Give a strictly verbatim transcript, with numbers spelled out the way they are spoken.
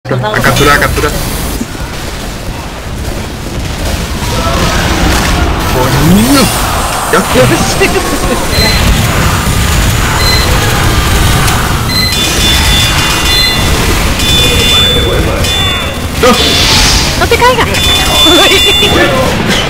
A capturar, a capturar. ¡Coño! ¡Ya! ¡No! ¡No te caigas!